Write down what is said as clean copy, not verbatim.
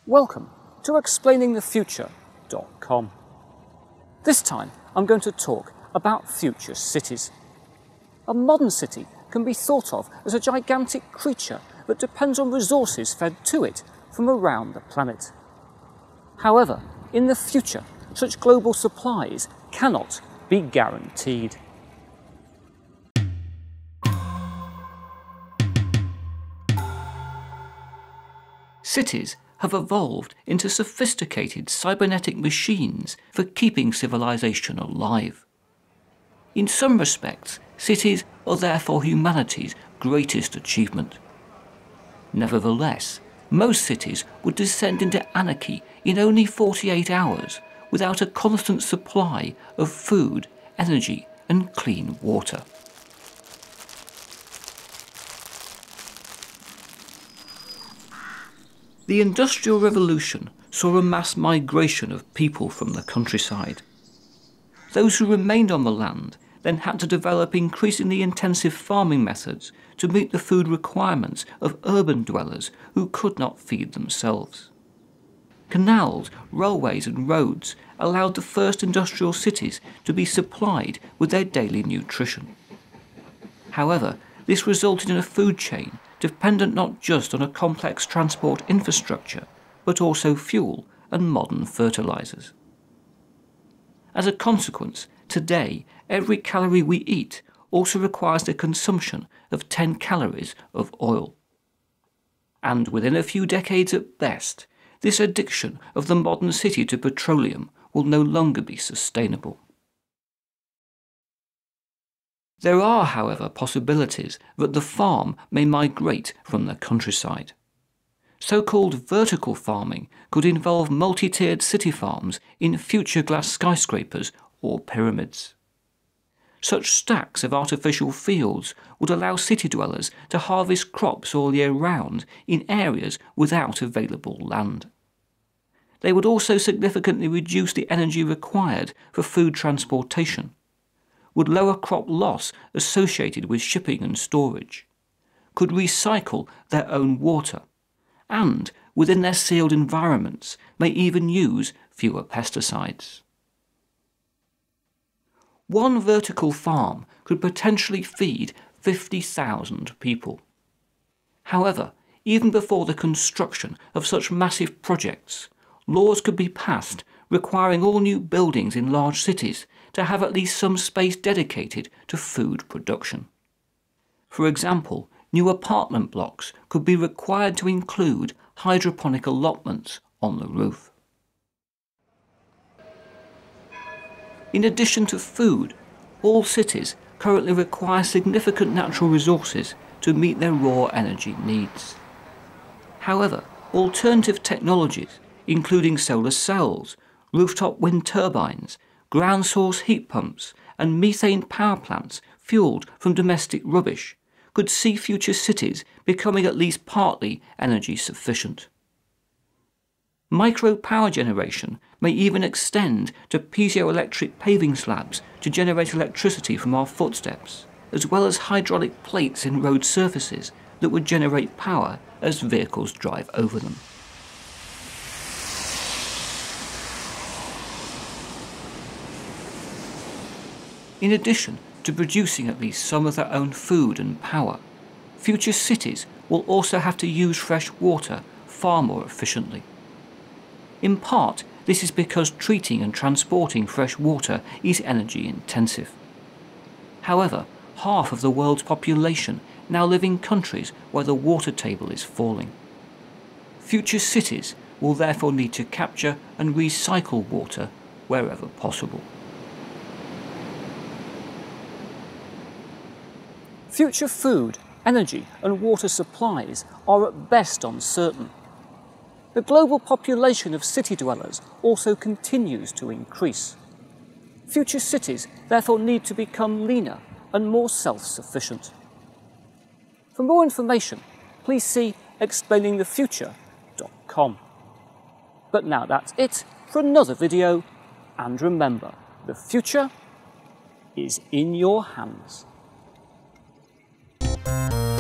Welcome to explainingthefuture.com. This time I'm going to talk about future cities. A modern city can be thought of as a gigantic creature that depends on resources fed to it from around the planet. However, in the future, such global supplies cannot be guaranteed. Cities have evolved into sophisticated cybernetic machines for keeping civilization alive. In some respects, cities are therefore humanity's greatest achievement. Nevertheless, most cities would descend into anarchy in only 48 hours without a constant supply of food, energy, and clean water. The Industrial Revolution saw a mass migration of people from the countryside. Those who remained on the land then had to develop increasingly intensive farming methods to meet the food requirements of urban dwellers who could not feed themselves. Canals, railways and roads allowed the first industrial cities to be supplied with their daily nutrition. However, this resulted in a food chain dependent not just on a complex transport infrastructure, but also fuel and modern fertilizers. As a consequence, today every calorie we eat also requires the consumption of 10 calories of oil. And within a few decades at best, this addiction of the modern city to petroleum will no longer be sustainable. There are, however, possibilities that the farm may migrate from the countryside. So-called vertical farming could involve multi-tiered city farms in future glass skyscrapers or pyramids. Such stacks of artificial fields would allow city dwellers to harvest crops all year round in areas without available land. They would also significantly reduce the energy required for food transportation, would lower crop loss associated with shipping and storage, could recycle their own water, and, within their sealed environments, may even use fewer pesticides. One vertical farm could potentially feed 50,000 people. However, even before the construction of such massive projects, laws could be passed requiring all new buildings in large cities to have at least some space dedicated to food production. For example, new apartment blocks could be required to include hydroponic allotments on the roof. In addition to food, all cities currently require significant natural resources to meet their raw energy needs. However, alternative technologies, including solar cells, rooftop wind turbines, ground source heat pumps and methane power plants fuelled from domestic rubbish could see future cities becoming at least partly energy sufficient. Micro power generation may even extend to piezoelectric paving slabs to generate electricity from our footsteps, as well as hydraulic plates in road surfaces that would generate power as vehicles drive over them. In addition to producing at least some of their own food and power, future cities will also have to use fresh water far more efficiently. In part, this is because treating and transporting fresh water is energy intensive. However, half of the world's population now live in countries where the water table is falling. Future cities will therefore need to capture and recycle water wherever possible. Future food, energy and water supplies are at best uncertain. The global population of city dwellers also continues to increase. Future cities therefore need to become leaner and more self-sufficient. For more information, please see explainingthefuture.com. But now that's it for another video, and remember, the future is in your hands.